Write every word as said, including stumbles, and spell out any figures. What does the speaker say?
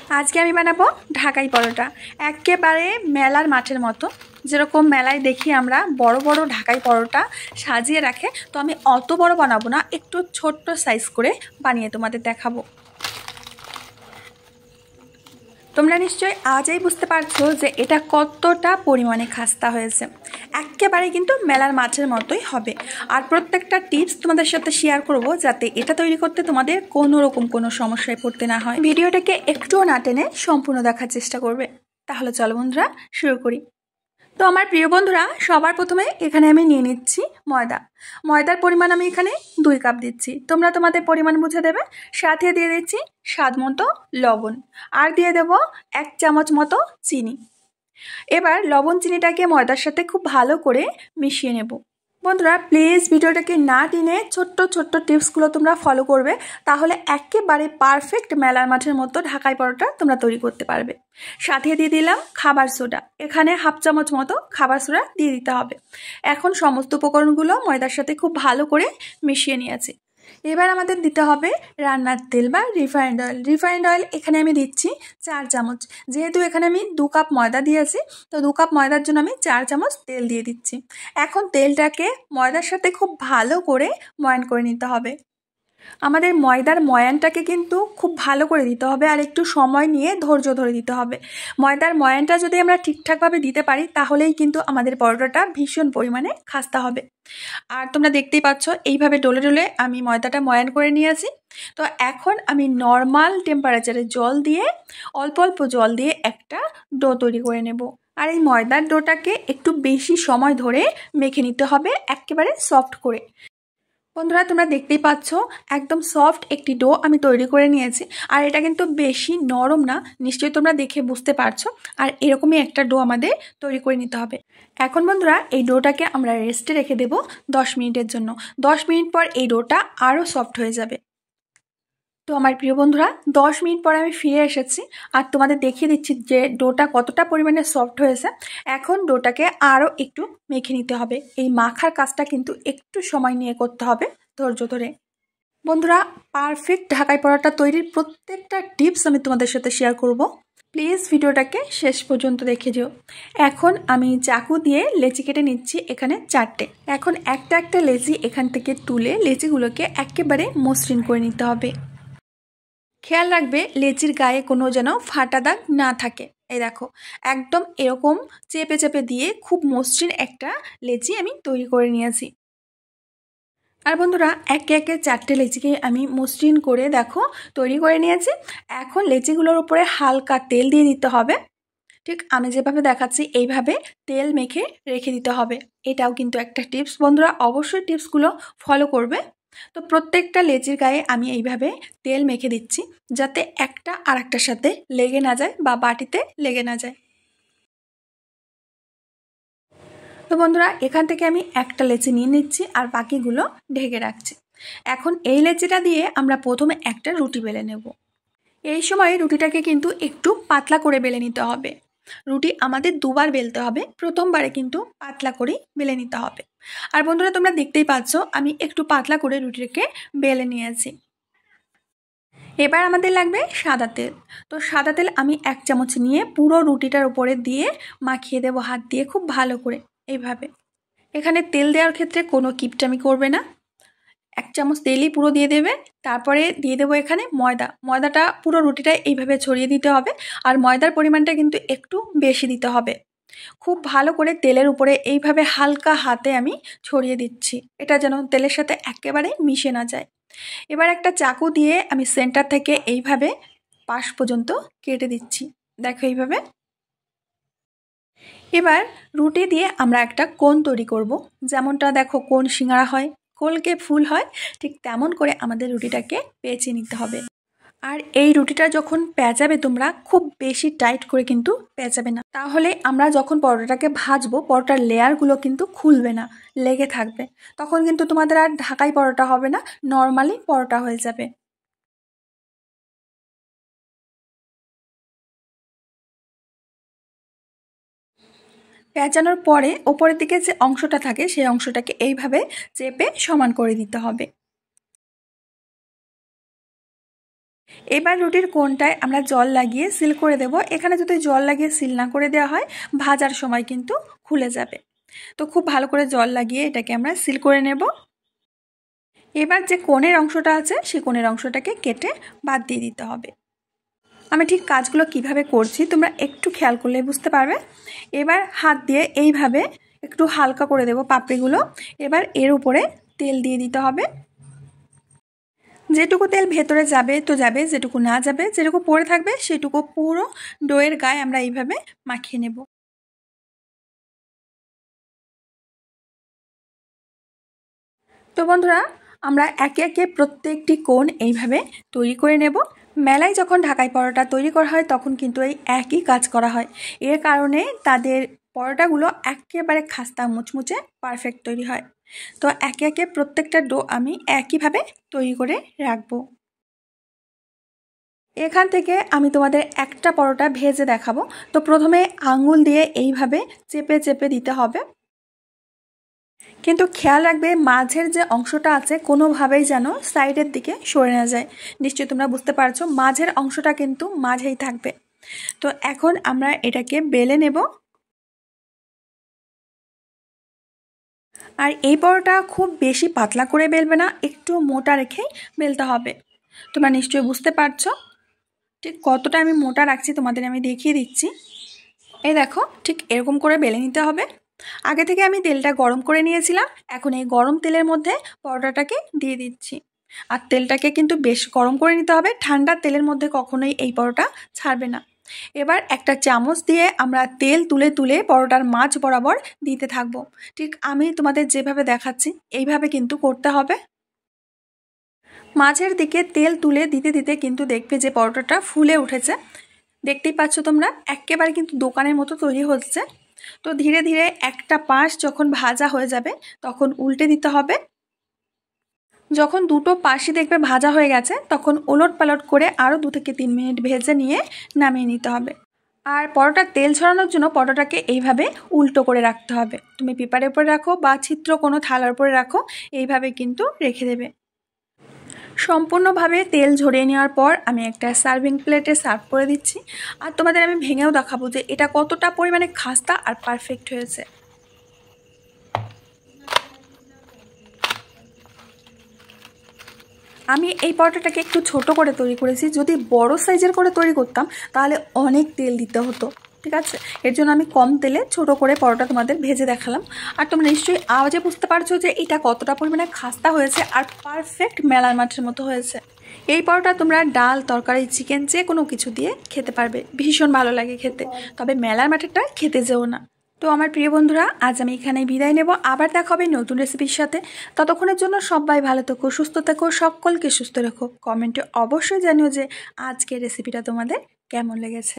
আজকে আমি বানাবো ঢাকাই পরোটা। একেবারে মেলার মাঠের মতো, যেরকম মেলায় দেখি আমরা বড় বড় ঢাকাই পরোটা সাজিয়ে রাখে, তো আমি অত বড় বানাবো না, একটু ছোট্ট সাইজ করে বানিয়ে তোমাদের দেখাবো। তোমরা নিশ্চয়ই আজই বুঝতে পারছো যে এটা কতটা পরিমাণে খাস্তা হয়েছে। একেবারে কিন্তু মেলার মাছের মতোই হবে। আর প্রত্যেকটা টিপস তোমাদের সাথে শেয়ার করব, যাতে এটা তৈরি করতে তোমাদের কোনো রকম কোনো সমস্যায় পড়তে না হয়। ভিডিওটাকে একটুও না টেনে সম্পূর্ণ দেখার চেষ্টা করবে। তাহলে চলো বন্ধুরা শুরু করি। তো আমার প্রিয় বন্ধুরা, সবার প্রথমে এখানে আমি নিয়ে নিচ্ছি ময়দা। ময়দার পরিমাণ আমি এখানে দুই কাপ দিচ্ছি, তোমরা তোমাদের পরিমাণ বুঝে দেবে। সাথে দিয়ে দিচ্ছি স্বাদ মতো লবণ, আর দিয়ে দেব এক চামচ মতো চিনি। এবার লবণ চিনিটাকে ময়দার সাথে খুব ভালো করে মিশিয়ে নেব। বন্ধুরা প্লিজ ভিডিওটাকে না টেনে ছোট্ট ছোট্ট টিপসগুলো তোমরা ফলো করবে, তাহলে একেবারে পারফেক্ট মেলার মাঠের মতো ঢাকাই পরোটা তোমরা তৈরি করতে পারবে। সাথে দিয়ে দিলাম খাবার সোডা, এখানে হাফ চামচ মতো খাবার সোডা দিয়ে দিতে হবে। এখন সমস্ত উপকরণগুলো ময়দার সাথে খুব ভালো করে মিশিয়ে নিয়েছি। এবার আমাদের দিতে হবে রান্নার তেল বা রিফাইন্ড অয়েল। রিফাইন্ড অয়েল এখানে আমি দিচ্ছি চার চামচ, যেহেতু এখানে আমি দু কাপ ময়দা দিয়েছি, তো দু কাপ ময়দার জন্য আমি চার চামচ তেল দিয়ে দিচ্ছি। এখন তেলটাকে ময়দার সাথে খুব ভালো করে ময়ান করে নিতে হবে। আমাদের ময়দার ময়ানটাকে কিন্তু খুব ভালো করে দিতে হবে, আর একটু সময় নিয়ে ধৈর্য ধরে দিতে হবে। ময়দার ময়ানটা যদি আমরা ঠিকঠাকভাবে দিতে পারি, তাহলেই কিন্তু আমাদের পরোটাটা ভীষণ পরিমাণে খাস্তা হবে। আর তোমরা দেখতেই পাচ্ছ এইভাবে ডলে ডলে আমি ময়দাটা ময়ান করে নিয়েছি। তো এখন আমি নর্মাল টেম্পারেচারে জল দিয়ে, অল্প অল্প জল দিয়ে একটা ডো তৈরি করে নেব। আর এই ময়দার ডোটাকে একটু বেশি সময় ধরে মেখে নিতে হবে, একেবারে সফট করে। বন্ধুরা তোমরা দেখতেই পাচ্ছ একদম সফট একটি ডো আমি তৈরি করে নিয়েছি। আর এটা কিন্তু বেশি নরম না, নিশ্চয়ই তোমরা দেখে বুঝতে পারছো। আর এরকমই একটা ডো আমাদের তৈরি করে নিতে হবে। এখন বন্ধুরা এই ডোটাকে আমরা রেস্টে রেখে দেব দশ মিনিটের জন্য। দশ মিনিট পর এই ডোটা আরও সফট হয়ে যাবে। তো আমার প্রিয় বন্ধুরা দশ মিনিট পরে আমি ফিরে এসেছি, আর তোমাদের দেখিয়ে দিচ্ছি যে ডোটা কতটা পরিমাণে সফট হয়েছে। এখন ডোটাকে আরও একটু মেখে নিতে হবে। এই মাখার কাজটা কিন্তু একটু সময় নিয়ে করতে হবে, ধৈর্য ধরে। বন্ধুরা পারফেক্ট ঢাকাই পরোটা তৈরির প্রত্যেকটা টিপস আমি তোমাদের সাথে শেয়ার করব, প্লিজ ভিডিওটাকে শেষ পর্যন্ত দেখে যেও। এখন আমি চাকু দিয়ে লেচি কেটে নিচ্ছি এখানে চারটে। এখন একটা একটা লেচি এখান থেকে তুলে লেচিগুলোকে একেবারে মসৃণ করে নিতে হবে। খেয়াল রাখবে লেচির গায়ে কোনো যেন ফাটা দাগ না থাকে। এই দেখো একদম এরকম চেপে চেপে দিয়ে খুব মসৃণ একটা লেচি আমি তৈরি করে নিয়েছি। আর বন্ধুরা একে একে চারটে লেচিকে আমি মসৃণ করে দেখো তৈরি করে নিয়েছি। এখন লেচিগুলোর উপরে হালকা তেল দিয়ে দিতে হবে, ঠিক আমি যেভাবে দেখাচ্ছি এইভাবে তেল মেখে রেখে দিতে হবে। এটাও কিন্তু একটা টিপস, বন্ধুরা অবশ্যই টিপসগুলো ফলো করবে। তো প্রত্যেকটা লেচির গায়ে আমি এইভাবে তেল মেখে দিচ্ছি, যাতে একটা আর একটার সাথে লেগে না যায় বা বাটিতে লেগে না যায়। তো বন্ধুরা এখান থেকে আমি একটা লেচি নিয়ে নিচ্ছি আর বাকিগুলো ঢেকে রাখছি। এখন এই লেচিটা দিয়ে আমরা প্রথমে একটা রুটি বেলে নেব। এই সময় রুটিটাকে কিন্তু একটু পাতলা করে বেলে নিতে হবে। রুটি আমাদের দুবার বেলতে হবে, প্রথমবারে কিন্তু পাতলা করে বেলে নিতে হবে। আর বন্ধুরা তোমরা দেখতেই পাচ্ছ আমি একটু পাতলা করে রুটিটাকে বেলে নিয়েছি। এবার আমাদের লাগবে সাদা তেল। তো সাদা তেল আমি এক চামচ নিয়ে পুরো রুটিটার উপরে দিয়ে মাখিয়ে দেবো হাত দিয়ে খুব ভালো করে এইভাবে। এখানে তেল দেওয়ার ক্ষেত্রে কোনো কিপটামি করবে না, এক চামচ তেলই পুরো দিয়ে দেবে। তারপরে দিয়ে দেবো এখানে ময়দা। ময়দাটা পুরো রুটিটা এইভাবে ছড়িয়ে দিতে হবে, আর ময়দার পরিমাণটা কিন্তু একটু বেশি দিতে হবে। খুব ভালো করে তেলের উপরে এইভাবে হালকা হাতে আমি ছড়িয়ে দিচ্ছি, এটা যেন তেলের সাথে একেবারে মিশে না যায়। এবার একটা চাকু দিয়ে আমি সেন্টার থেকে এইভাবে পাশ পর্যন্ত কেটে দিচ্ছি, দেখো এইভাবে। এবার রুটি দিয়ে আমরা একটা কোণ তৈরি করব, যেমনটা দেখো কোণ সিঙ্গারা হয়, কোলকে ফুল হয়, ঠিক তেমন করে আমাদের রুটিটাকে পেঁচিয়ে নিতে হবে। আর এই রুটিটা যখন পেঁচাবে তোমরা খুব বেশি টাইট করে কিন্তু পেঁচাবে না, তাহলে আমরা যখন পরোটাটাকে ভাজবো পরোটার লেয়ারগুলো কিন্তু খুলবে না, লেগে থাকবে। তখন কিন্তু তোমাদের আর ঢাকাই পরোটা হবে না, নর্মালি পরোটা হয়ে যাবে। পেঁচানোর পরে ওপরের দিকে যে অংশটা থাকে সেই অংশটাকে এইভাবে চেপে সমান করে দিতে হবে। এবার রুটির কোণটায় আমরা জল লাগিয়ে সিল করে দেব। এখানে যদি জল লাগিয়ে সিল না করে দেওয়া হয় ভাজার সময় কিন্তু খুলে যাবে। তো খুব ভালো করে জল লাগিয়ে এটাকে আমরা সিল করে নেব। এবার যে কোণের অংশটা আছে সেই কোণের অংশটাকে কেটে বাদ দিয়ে দিতে হবে। আমি ঠিক কাজগুলো কিভাবে করছি তোমরা একটু খেয়াল করলে বুঝতে পারবে। এবার হাত দিয়ে এইভাবে একটু হালকা করে দেব পাপড়িগুলো। এবার এর উপরে তেল দিয়ে দিতে হবে। যেটুকু তেল ভেতরে যাবে তো যাবে, যেটুকু না যাবে, যেটুকু পড়ে থাকবে সেটুকু পুরো ডোয়ের গায়ে আমরা এইভাবে মাখিয়ে নেব। তো বন্ধুরা, আমরা একে একে প্রত্যেকটি কোণ এইভাবে তৈরি করে নেব। মেলায় যখন ঢাকাই পরোটা তৈরি করা হয় তখন কিন্তু এই একই কাজ করা হয়। এর কারণে তাদের পরোটাগুলো একেবারে খাস্তা মুচমুচে পারফেক্ট তৈরি হয়। তো একে একে প্রত্যেকটা ডো আমি একইভাবে তৈরি করে রাখবো। এখান থেকে আমি তোমাদের একটা পরোটা ভেজে দেখাবো। তো প্রথমে আঙুল দিয়ে এইভাবে চেপে চেপে দিতে হবে, কিন্তু খেয়াল রাখবে মাঝের যে অংশটা আছে কোনোভাবেই যেন সাইডের দিকে সরে না যায়। নিশ্চয়ই তোমরা বুঝতে পারছো, মাঝের অংশটা কিন্তু মাঝেই থাকবে। তো এখন আমরা এটাকে বেলে নেব। আর এই পরোটা খুব বেশি পাতলা করে বেলবে না, একটু মোটা রেখেই বেলতে হবে। তোমরা নিশ্চয়ই বুঝতে পারছো ঠিক কতটা আমি মোটা রাখছি, তোমাদের আমি দেখিয়ে দিচ্ছি। এই দেখো, ঠিক এরকম করে বেলে নিতে হবে। আগে থেকে আমি তেলটা গরম করে নিয়েছিলাম, এখন এই গরম তেলের মধ্যে পরোটাটাকে দিয়ে দিচ্ছি। আর তেলটাকে কিন্তু বেশ গরম করে নিতে হবে, ঠান্ডা তেলের মধ্যে কখনোই এই পরোটা ছাড়বে না। এবার একটা চামচ দিয়ে আমরা তেল তুলে তুলে পরোটার মাঝ বরাবর দিতে থাকবো। ঠিক আমি তোমাদের যেভাবে দেখাচ্ছি এইভাবে কিন্তু করতে হবে। মাঝের দিকে তেল তুলে দিতে দিতে কিন্তু দেখবে যে পরোটাটা ফুলে উঠেছে। দেখতেই পাচ্ছ তোমরা, একেবারে কিন্তু দোকানের মতো তৈরি হচ্ছে। তো ধীরে ধীরে একটা পাশ যখন ভাজা হয়ে যাবে তখন উল্টে দিতে হবে। যখন দুটো পাশই দেখবে ভাজা হয়ে গেছে তখন ওলট পালট করে আরও দু থেকে তিন মিনিট ভেজে নিয়ে নামিয়ে নিতে হবে। আর পরোটার তেল ছড়ানোর জন্য পরোটাকে এইভাবে উল্টো করে রাখতে হবে। তুমি পেপারের উপরে রাখো বা ছিদ্র কোনো থালার উপরে রাখো, এইভাবে কিন্তু রেখে দেবে। সম্পূর্ণভাবে তেল ঝরিয়ে নেওয়ার পর আমি একটা সার্ভিং প্লেটে সার্ভ করে দিচ্ছি। আর তোমাদের আমি ভেঙেও দেখাবো যে এটা কতটা পরিমাণে খাস্তা আর পারফেক্ট হয়েছে। আমি এই পরোটাটাকে একটু ছোট করে তৈরি করেছি, যদি বড় সাইজের করে তৈরি করতাম তাহলে অনেক তেল দিতে হতো, ঠিক আছে। এর জন্য আমি কম তেলে ছোট করে পরোটা তোমাদের ভেজে দেখালাম। আর তোমরা নিশ্চয়ই আওয়াজে বুঝতে পারছো যে এটা কতটা পরিমাণে খাস্তা হয়েছে আর পারফেক্ট মেলার মাঠের মতো হয়েছে। এই পরোটা তোমরা ডাল, তরকারি, চিকেন যে কোনো কিছু দিয়ে খেতে পারবে, ভীষণ ভালো লাগে খেতে। তবে মেলার মাঠেরটা খেতে যেও না। তো আমার প্রিয় বন্ধুরা, আজ আমি এখানেই বিদায় নেব। আবার দেখা হবে নতুন রেসিপির সাথে। ততক্ষণের জন্য সবাই ভালো থেকো, সুস্থ থেকো, সকলকে সুস্থ রেখো। কমেন্টে অবশ্যই জানিও যে আজকের রেসিপিটা তোমাদের কেমন লেগেছে।